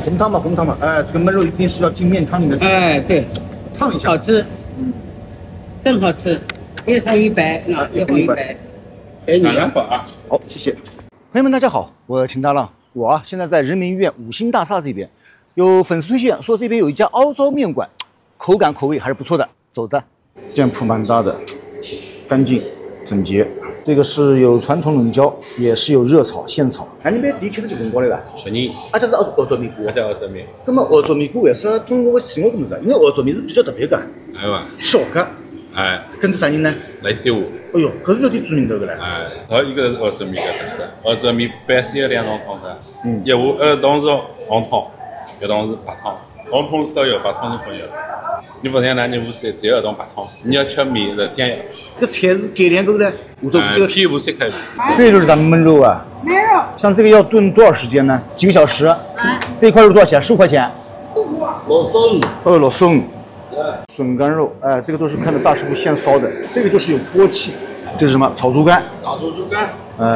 红汤嘛，红汤嘛，哎，这个焖肉一定是要进面汤里面吃。 哎，对， 烫一下。 好吃，真好吃，一红一白，一红一白，给你。 好，谢谢。朋友们，大家好，我秦大浪，我现在在人民医院5星大厦这边，有粉丝推荐说这边有一家凹糟面馆，口味还是不错的，走的。店铺蛮大的，干净整洁。这个是有传统冷椒，也是有热炒现炒。哎，那边地开的就问过来了。 说你， 这是澳洲米糊。 这澳洲米。 那么澳洲米糊为啥通过我吃我怎么知道？因为澳洲米是比较特别的， 哎哇， 小个， 哎， 跟着啥人呢？ 类似乎。 哎呦，搿是有点著名头的嘞。 哎，还有一个是澳洲米的特色，澳洲米本身有2种汤的，一种是红汤，一种是白汤。红汤是少有，白汤是混有。你不像南京无锡只有一种白汤，你要吃米的酱油。 这菜是改良过的，我都这个皮无锡开的。 这就是咱们焖肉啊。 焖肉。 像这个要炖多少时间呢？几个小时。这一块肉多少钱？15块钱。 老烧鱼。 哦，老松。笋干肉，哎，这个都是看着大师傅现烧的。这个就是有锅气。这是什么？炒猪肝。 炒猪肝。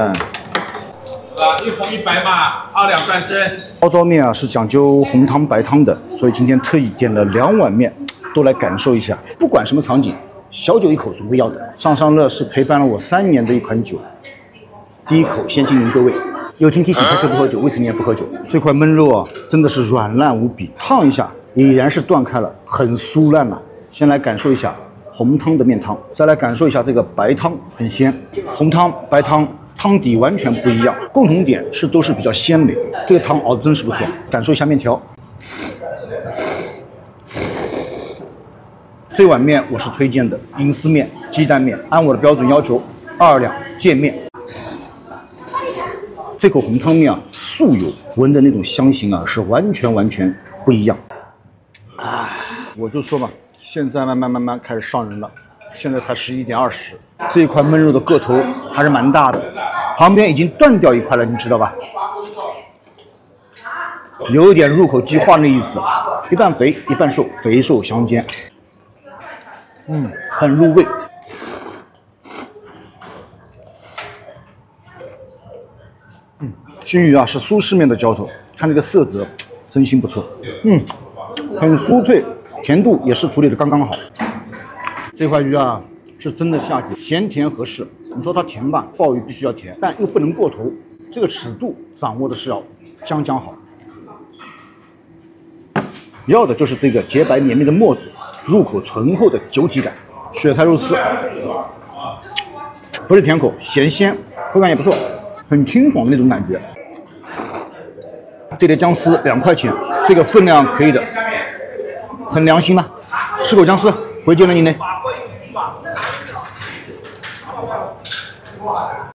一红一白嘛，2两半升。 凹糟面啊是讲究红汤白汤的，所以今天特意点了2碗面，都来感受一下。不管什么场景，小酒一口总会要的。上上乐是陪伴了我3年的一款酒，第一口先敬迎各位。友情提醒：开车不喝酒，未成年不喝酒。这块焖肉啊，真的是软烂无比，烫一下已然是断开了，很酥烂了。先来感受一下红汤的面汤，再来感受一下这个白汤，很鲜。红汤、白汤。汤底完全不一样，共同点是都是比较鲜美。这个汤熬的真是不错，感受一下面条。这碗面我是推荐的，银丝面、鸡蛋面，按我的标准要求2两见面。这口红汤面啊，素有闻的那种香型啊，是完全不一样。我就说嘛，现在慢慢开始上人了。现在才11点20，这一块焖肉的个头还是蛮大的，旁边已经断掉一块了，你知道吧？有点入口即化的意思，一半肥一半瘦，肥瘦相间，很入味。熏鱼啊是苏式面的浇头，看这个色泽，真心不错，很酥脆，甜度也是处理的刚刚好。这块鱼啊，是真的下酒，咸甜合适。你说它甜吧，鲍鱼必须要甜，但又不能过头，这个尺度掌握的是要将好。要的就是这个洁白绵密的沫子，入口醇厚的酒体感。雪菜肉丝，不是甜口，咸鲜，口感也不错，很清爽的那种感觉。这碟姜丝2块钱，这个分量可以的，很良心嘛。吃口姜丝，回见了你呢。